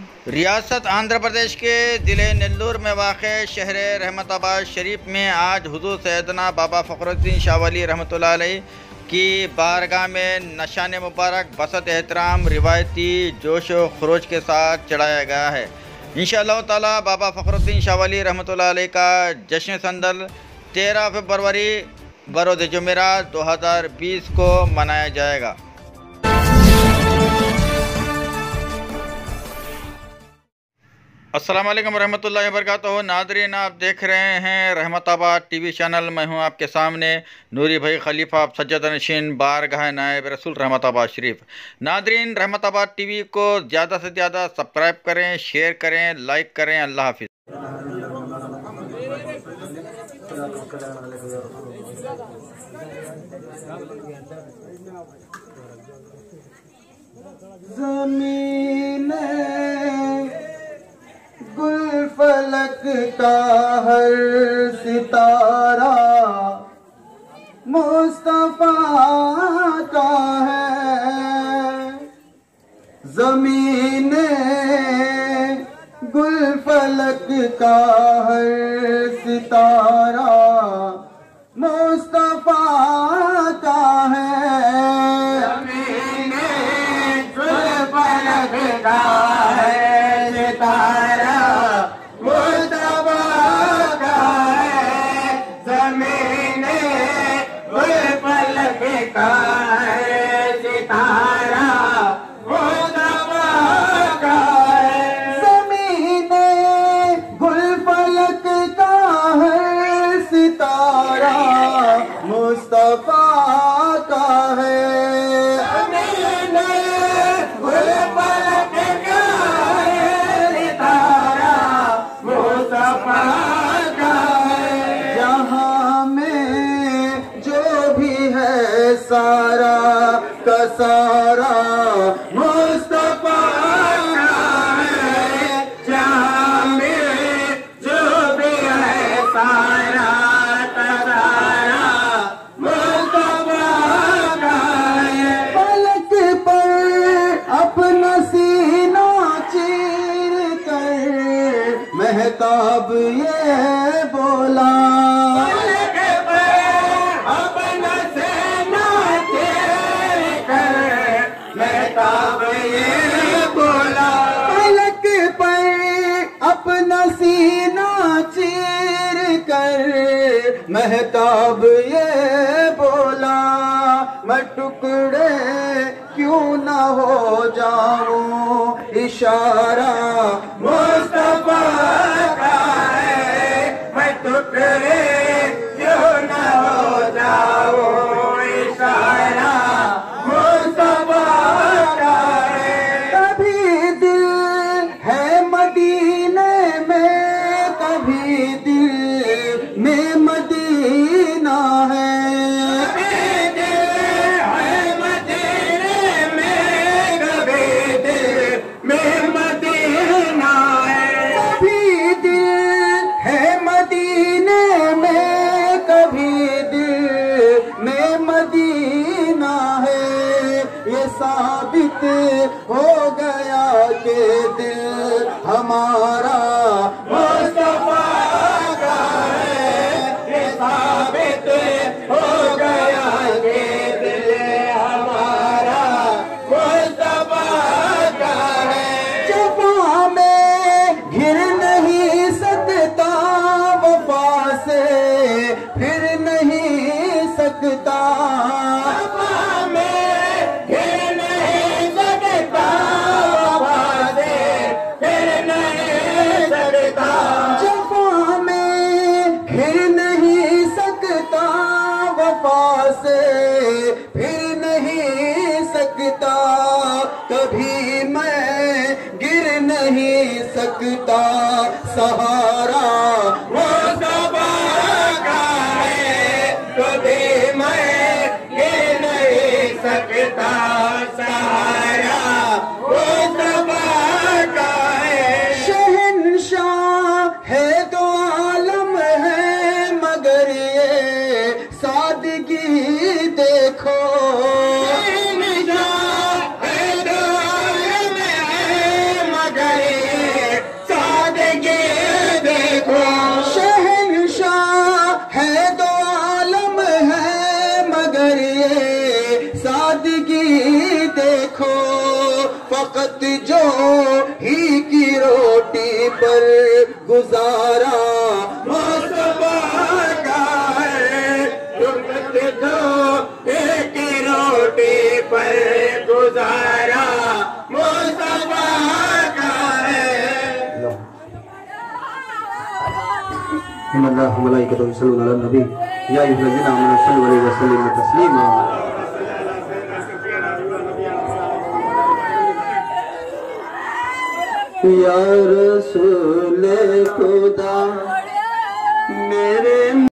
रियासत आंध्र प्रदेश के ज़िले नेल्लूर में वाक़ शहर रहमताबाद शरीफ में आज हुज़ूर सैयदना बाबा फ़खरुद्दीन शाह वली रहमतुल्लाह अलैह की बारगाह में नशान मुबारक बसत एहतराम रिवायती जोश व खरोज के साथ चढ़ाया गया है। इंशाअल्लाह ताला बाबा फ़खरुद्दीन शाह वली रहमतुल्लाह अलैह का जश्न संदल 13 फरवरी बरोज़ जुमेरात 2020 को मनाया जाएगा। अस्सलाम वालेकुम रहमतुल्लाहि व बरकातहू। नादरीन, आप देख रहे हैं रहमताबाद टीवी चैनल। मैं हूं आपके सामने नूरी भाई खलीफा सज्जद नशीन बारगाह नायब रसूल रहमताबाद शरीफ। नादरीन, रहमताबाद टीवी को ज़्यादा से ज़्यादा सब्सक्राइब करें, शेयर करें, लाइक करें। अल्लाह हाफिज़। गुल फलक का हर सितारा मुस्तफा का है। ज़मीन गुल फलक का हर सितारा मुस्तफा का है। ज़मीन गुल फलक का है सितारा मुस्तफा का है। ज़मीन गुल फलक का है सितारा मुस्तफा का है। जहाँ में जो भी है सारा का सारा मुस्तफा का है। जहाँ में जो भी है सारा महताब ये बोला अपना सेना चीर कर। महताब ये बोला पलक पर अपना सीना चीर कर। महताब ये बोला मैं टुकड़े क्यों ना हो जाऊं, इशारा मुस्तफा का है। मैं टुकड़े क्यों ना हो जाऊं, इशारा मुस्तफा का है। कभी दिल है मदीने में, कभी दिल में मदीना है। साबित हो गया कि दिल हमारा मुस्तफा का है। ये साबित हो गया कि दिल हमारा मुस्तफा का है। जफ़ा में घिर नहीं सकता, वफ़ा से फिर नहीं सकता। फिर नहीं सकता कभी मैं गिर नहीं सकता। सहारा मुस्तफा का है, कभी मैं गिर नहीं सकता। सहारा मुस्तफा का है। शहंशाह है तो आलम है, मगर ये सादगी देखो। मगर वक्त जो ही की रोटी पर गुजारा मुस्तफा का है, वक्त जो ही की रोटी पर गुजारा मुस्तफा का है। इन्नल्लाह व मलाइकतहु युसल्लूना अलन नबी या अय्युहल्लज़ीना आमनू सल्लु अलैहि व सल्लिमू तस्लीमा। या रसूल खुदा मेरे